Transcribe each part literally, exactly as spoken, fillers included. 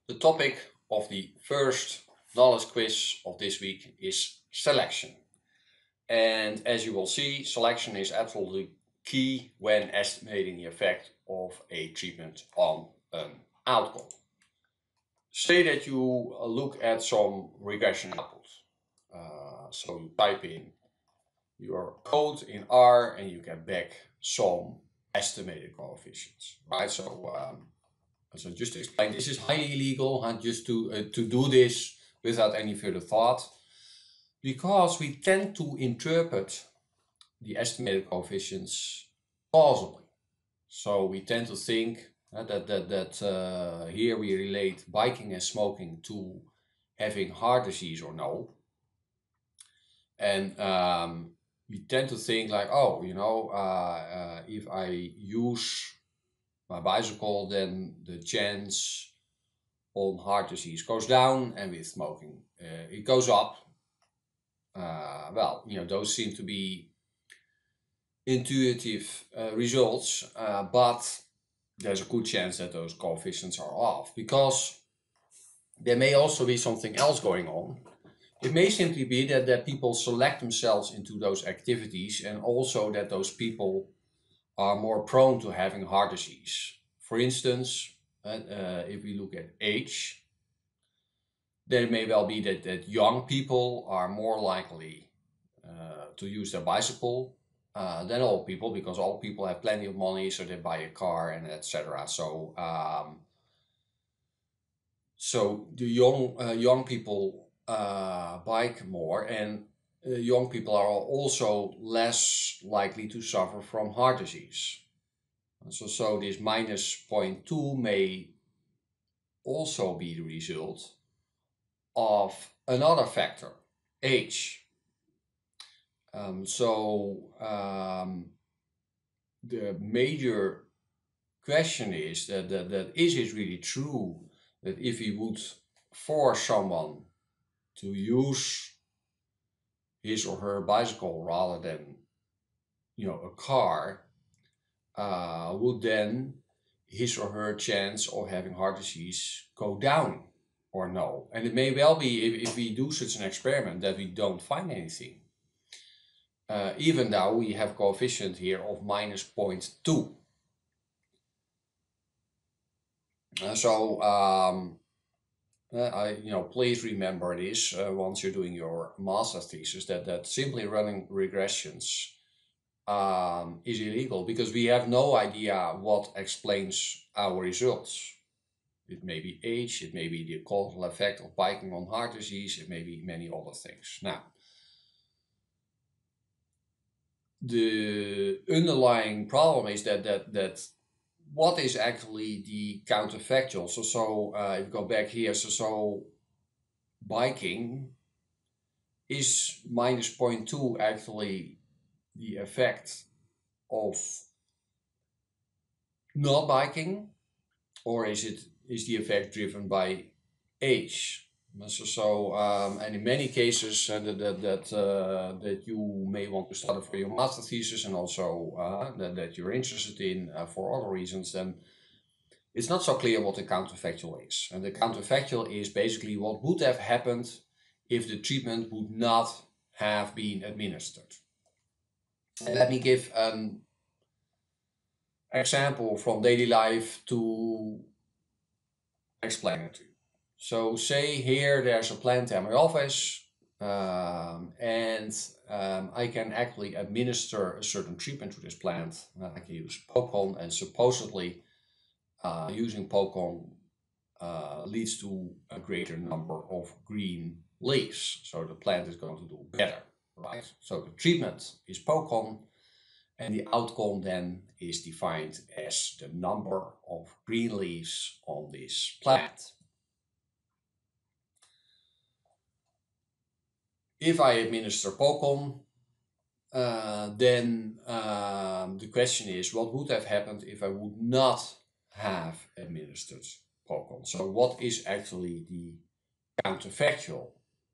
The topic of the first knowledge quiz of this week is selection. And as you will see, selection is absolutely key when estimating the effect of a treatment on an outcome. Say that you look at some regression outputs. Uh, so you type in your code in R and you get back some estimated coefficients, right? So um, So just to explain, this is highly illegal, and just to uh, to do this without any further thought, because we tend to interpret the estimated coefficients causally. So we tend to think uh, that that that uh, here we relate biking and smoking to having heart disease or no, and um, we tend to think like, oh, you know, uh, uh, if I use my bicycle, then the chance on heart disease goes down, and with smoking uh, it goes up. Uh, well, you know, those seem to be intuitive uh, results, uh, but there's a good chance that those coefficients are off, because there may also be something else going on. It may simply be that, that people select themselves into those activities, and also that those people are more prone to having heart disease. For instance, uh, uh, if we look at age, then it may well be that, that young people are more likely uh, to use their bicycle uh, than old people, because old people have plenty of money, so they buy a car and et cetera. So, um, so the young uh, young people uh, bike more, and uh, young people are also less likely to suffer from heart disease. So, so this minus zero point two may also be the result of another factor, age. Um, so um, the major question is that, that, that is it really true that if we would force someone to use his or her bicycle rather than, you know, a car, uh, would then his or her chance of having heart disease go down or no? And it may well be, if, if we do such an experiment, that we don't find anything. Uh, even though we have coefficient here of minus zero point two. Uh, so, um, uh, I, you know, please remember this uh, once you're doing your master thesis, that, that simply running regressions um, is illegal, because we have no idea what explains our results. It may be age, it may be the causal effect of biking on heart disease, it may be many other things. Now, the underlying problem is that that that what is actually the counterfactual. So so uh, if we go back here, so so biking is minus zero point two actually the effect of not biking, or is it is the effect driven by age? So, so um, and in many cases uh, that that that, uh, that you may want to study for your master thesis, and also uh, that, that you're interested in uh, for other reasons, then it's not so clear what the counterfactual is. And the counterfactual is basically what would have happened if the treatment would not have been administered. And let me give an example from daily life to explain it to you. So say here there's a plant in my office, um, and um, I can actually administer a certain treatment to this plant. I can use Pocon, and supposedly uh, using Pocon uh, leads to a greater number of green leaves. So the plant is going to do better, right? So the treatment is Pocon, and the outcome then is defined as the number of green leaves on this plant. If I administer Pocon, uh, then um, the question is, what would have happened if I would not have administered Pocon? So what is actually the counterfactual?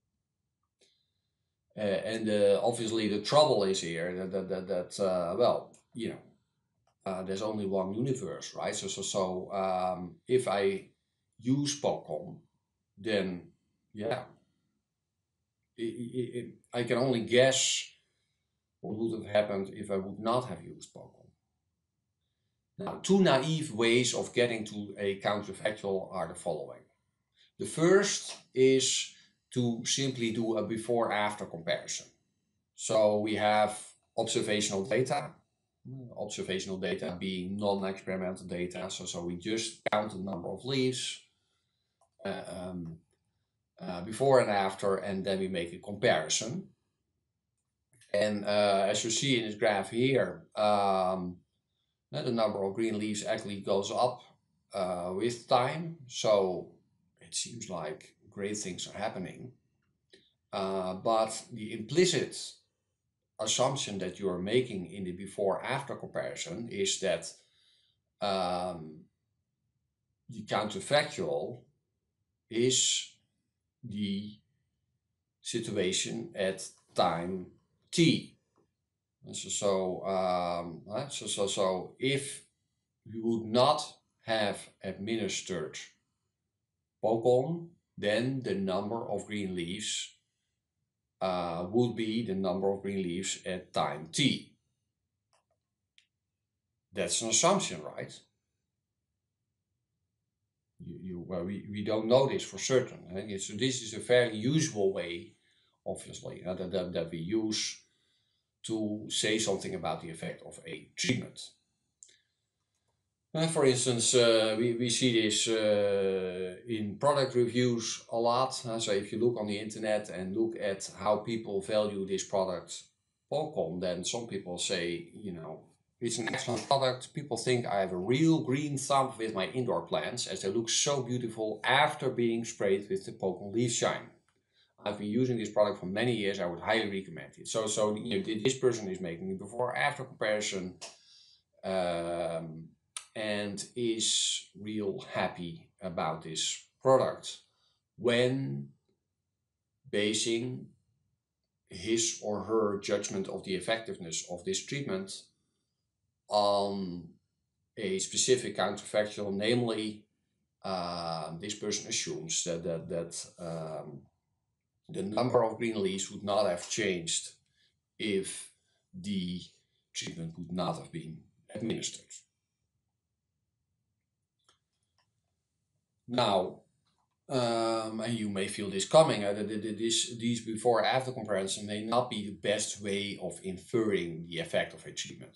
Uh, and uh, obviously the trouble is here that, that, that, that uh, well, you know, uh, there's only one universe, right? So, so, so um, if I use POCON, then yeah, it, it, it, I can only guess what would have happened if I would not have used POCON. Now, two naive ways of getting to a counterfactual are the following. The first is to simply do a before-after comparison. So we have observational data, observational data being non-experimental data. So, so we just count the number of leaves uh, um, uh, before and after, and then we make a comparison. And uh, as you see in this graph here, um, the number of green leaves actually goes up uh, with time. So it seems like great things are happening. Uh, but the implicit assumption that you are making in the before-after comparison is that um, the counterfactual is the situation at time t. So, so, um, so, so, so if you would not have administered POCON, then the number of green leaves uh, would be the number of green leaves at time t. That's an assumption, right? You, you, well, we, we don't know this for certain. Eh? So this is a fairly usual way, obviously, uh, that, that, that we use to say something about the effect of a treatment. Uh, for instance, uh, we, we see this uh, in product reviews a lot. Uh, so if you look on the internet and look at how people value this product, POCON, then some people say, you know, it's an excellent product. People think I have a real green thumb with my indoor plants as they look so beautiful after being sprayed with the POCON Leaf Shine. I've been using this product for many years. I would highly recommend it. So, so you know, this person is making a before-after comparison um, and is real happy about this product when basing his or her judgment of the effectiveness of this treatment on a specific counterfactual, namely, uh, this person assumes that that that um, the number of green leaves would not have changed if the treatment would not have been administered. Now, um, and you may feel this coming, uh, that this, these before-after comparisons may not be the best way of inferring the effect of a treatment.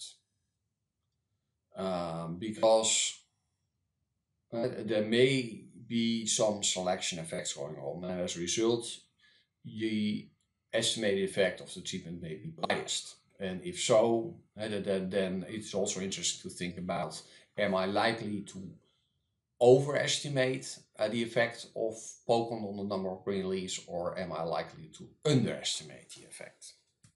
Um, because uh, there may be some selection effects going on, and as a result, the estimated effect of the treatment may be biased. And if so, uh, then, then it's also interesting to think about, am I likely to overestimate uh, the effect of POCON on the number of green leaves, or am I likely to underestimate the effect?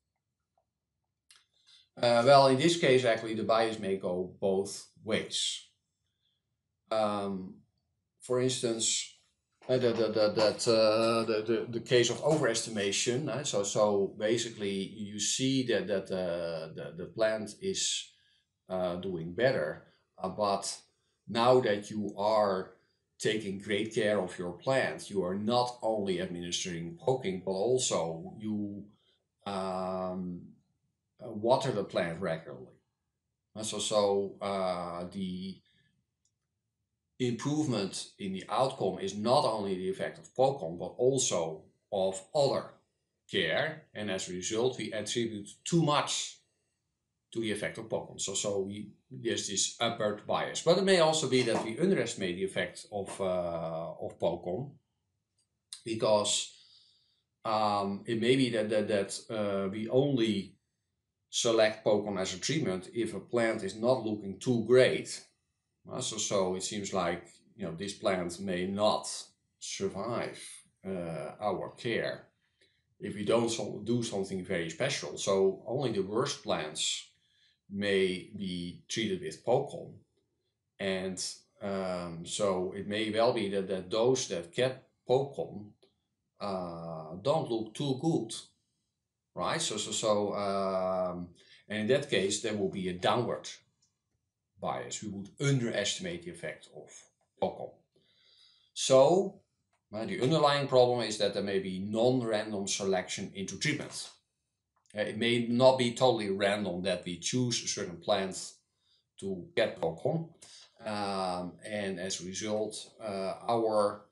Uh, well, in this case, actually, the bias may go both ways. Um, for instance, uh, the, the, the, that, uh, the, the, the case of overestimation. Uh, so, so basically, you see that, that uh, the, the plant is uh, doing better, uh, but now that you are taking great care of your plant, you are not only administering POCON, but also you um, water the plant regularly. And so, so uh, the improvement in the outcome is not only the effect of POCON, but also of other care. And as a result, we attribute too much to the effect of POCON. So, so we, there's this upward bias. But it may also be that we underestimate the effect of, uh, of POCON, because um, it may be that, that, that uh, we only select POCON as a treatment if a plant is not looking too great. Uh, so, so it seems like, you know, this plant may not survive uh, our care if we don't so, do something very special. So only the worst plants may be treated with POCON, and um, so it may well be that, that those that get POCON uh, don't look too good, right? So, so, so um, and in that case, there will be a downward bias. We would underestimate the effect of POCON. So uh, the underlying problem is that there may be non-random selection into treatment. Uh, it may not be totally random that we choose a certain plant to get POCON, um, and as a result, uh, our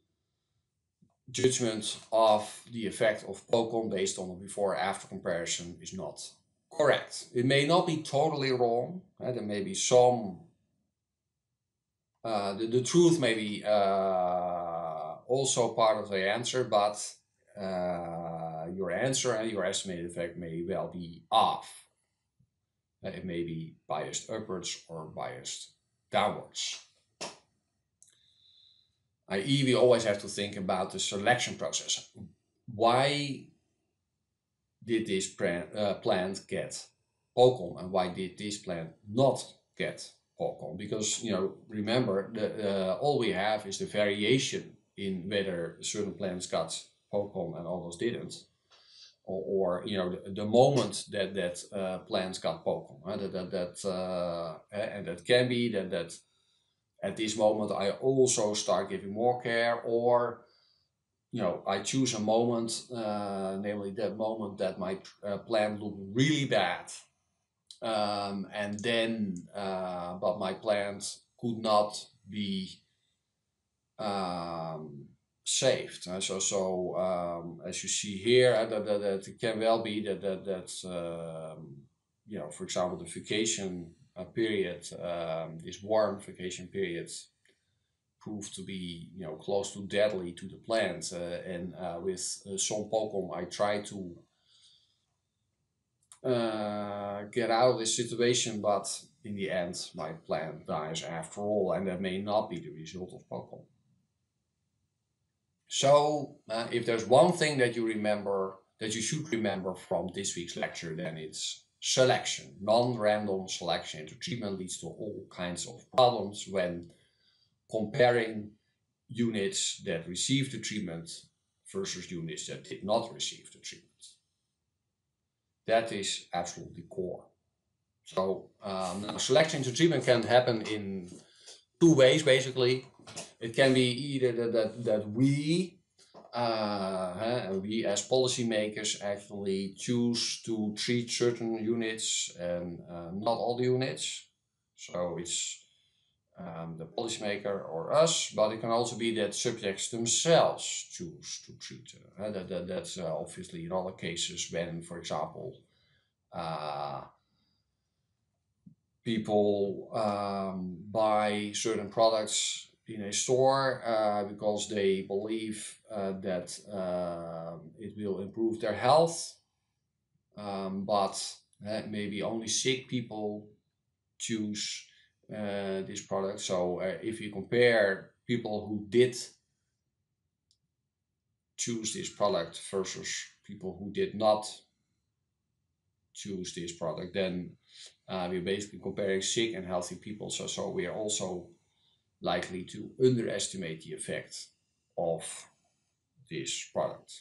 judgment of the effect of POCON based on the before-after comparison is not correct. It may not be totally wrong. Uh, there may be some. Uh, the, the truth may be uh, also part of the answer, but uh, your answer and your estimated effect may well be off. Uh, it may be biased upwards or biased downwards. that is, we always have to think about the selection process. Why did this plant, uh, plant get POCON, and why did this plant not get POCON? Because, you know, remember, the, uh, all we have is the variation in whether certain plants got POCON and others didn't. Or, or you know, the, the moment that that uh, plants got POCON. Uh, that, that, that, uh, and that can be that, that at this moment I also start giving more care, or you know, I choose a moment, uh, namely that moment that my uh, plant looked really bad, um, and then, uh, but my plant could not be um, saved. Uh, so, so um, as you see here, uh, that, that, that it can well be that that that um, you know, for example, the vacation uh, period, um, this warm vacation period, proved to be, you know, close to deadly to the plant, uh, and uh, with uh, some POCON I try to uh, get out of this situation, but in the end my plant dies after all, and that may not be the result of POCON. So uh, if there's one thing that you remember, that you should remember from this week's lecture, then it's selection. Non-random selection into treatment leads to all kinds of problems when comparing units that received the treatment versus units that did not receive the treatment. That is absolutely core. So um, now selection to treatment can happen in two ways, basically. It can be either that, that, that we, uh, we as policymakers actually choose to treat certain units and uh, not all the units. So it's Um, the policymaker or us, but it can also be that subjects themselves choose to treat. Uh, that, that, that's uh, obviously in other cases when, for example, uh, people um, buy certain products in a store uh, because they believe uh, that uh, it will improve their health, um, but uh, maybe only sick people choose uh, this product. So uh, if you compare people who did choose this product versus people who did not choose this product, then uh, we're basically comparing sick and healthy people. So, so we are also likely to underestimate the effect of this product.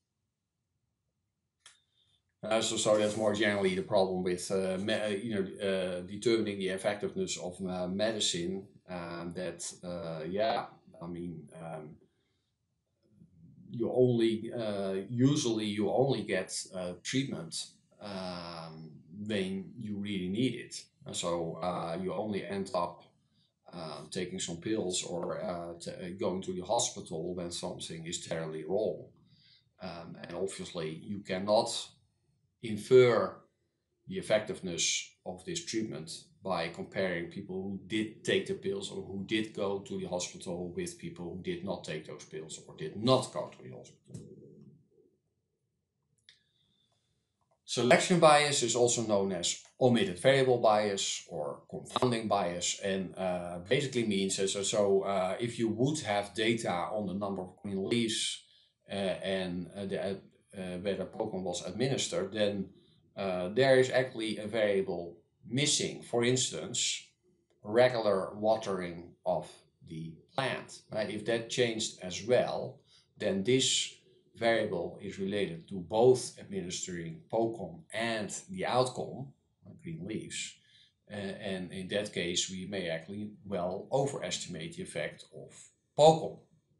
Uh, so, so that's more generally the problem with uh, me- you know uh, determining the effectiveness of uh, medicine. Um, that uh, yeah, I mean, um, you only uh, usually you only get uh, treatment um, when you really need it. So uh, you only end up uh, taking some pills or uh, t- going to the hospital when something is terribly wrong. Um, and obviously, you cannot infer the effectiveness of this treatment by comparing people who did take the pills or who did go to the hospital with people who did not take those pills or did not go to the hospital. Selection bias is also known as omitted variable bias or confounding bias, and uh, basically means uh, so, so uh, if you would have data on the number of green leaves uh, and uh, the, uh, whether POCON was administered, then uh, there is actually a variable missing. For instance, regular watering of the plant. Right? If that changed as well, then this variable is related to both administering POCON and the outcome, green leaves. Uh, and in that case, we may actually well overestimate the effect of POCON.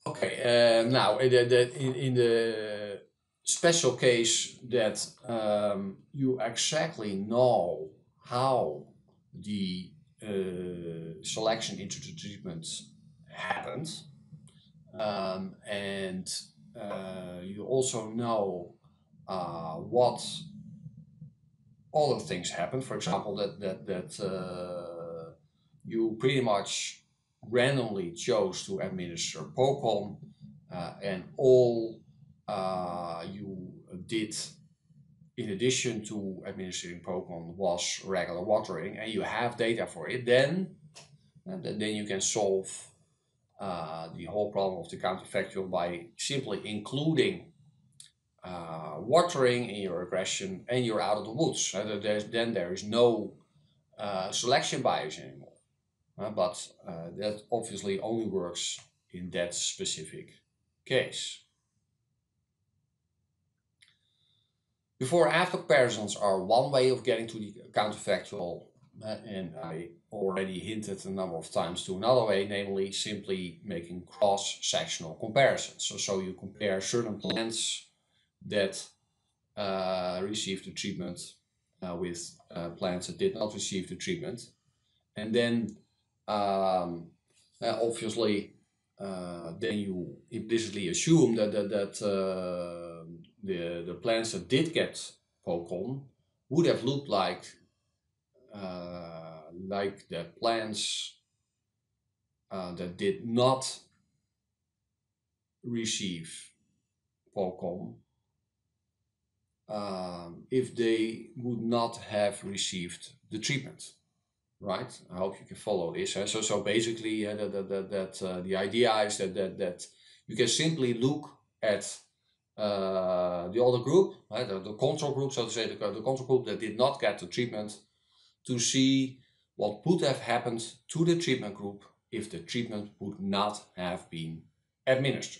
Okay, uh, now in the, the in, in the special case that um, you exactly know how the uh, selection into the treatment happened, um, and uh, you also know uh, what other things happen. For example, that that that uh, you pretty much randomly chose to administer POCON, uh, and all uh, you did in addition to administering POCON was regular watering, and you have data for it. Then, uh, then you can solve uh, the whole problem of the counterfactual by simply including uh, watering in your regression, and you're out of the woods. Uh, there's, then there is no uh, selection bias anymore. Uh, but uh, that obviously only works in that specific case. Before after comparisons are one way of getting to the counterfactual, uh, and I already hinted a number of times to another way, namely simply making cross-sectional comparisons. So, so you compare certain plants that uh, received the treatment uh, with uh, plants that did not receive the treatment. And then um, uh, obviously uh, then you implicitly assume that, that, that uh, the, the plants that did get POCON would have looked like uh, like the plants uh, that did not receive POCON um, if they would not have received the treatment. Right? I hope you can follow this. Huh? So, so basically, uh, that that that, that uh, the idea is that that that you can simply look at uh, the other group, right? the, the control group, so to say, the, the control group that did not get the treatment, to see what would have happened to the treatment group if the treatment would not have been administered.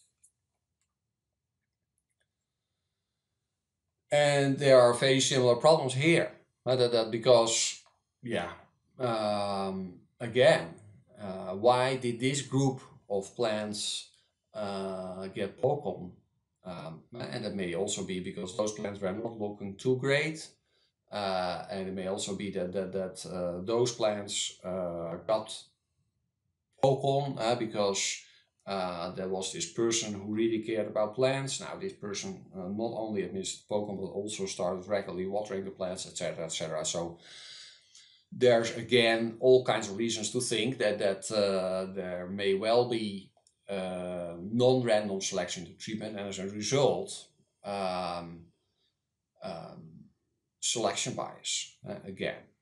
And there are very similar problems here, right? that, that because, yeah, um, again, uh, why did this group of plants uh, get POCON? Um, and that may also be because those plants were not looking too great. Uh, and it may also be that, that, that uh, those plants uh, got POCON uh, because uh, there was this person who really cared about plants. Now this person uh, not only administered POCON but also started regularly watering the plants, et cetera, et cetera. So there's again all kinds of reasons to think that that uh, there may well be uh, non-random selection to treatment, and as a result, um, um, selection bias uh, again.